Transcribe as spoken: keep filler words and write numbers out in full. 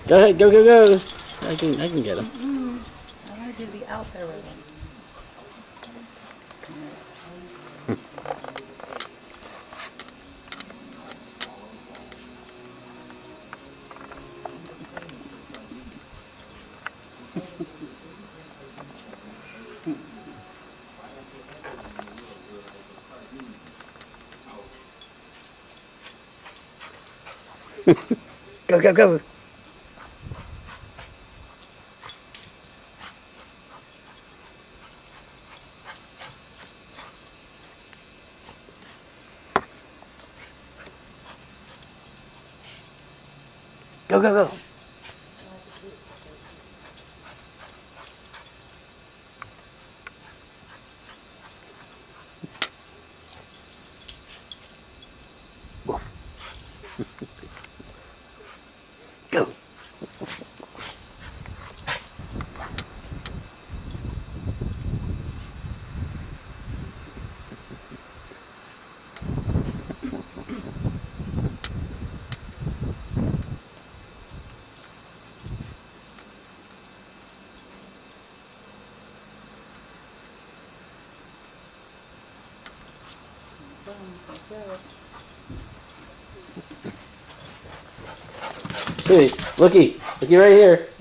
Go ahead, go, go, go. I can, I can get him. Mm-hmm. I want you to be out there with him. Go, go, go. Go, go, go. Go. Chewie, looky, looky right here.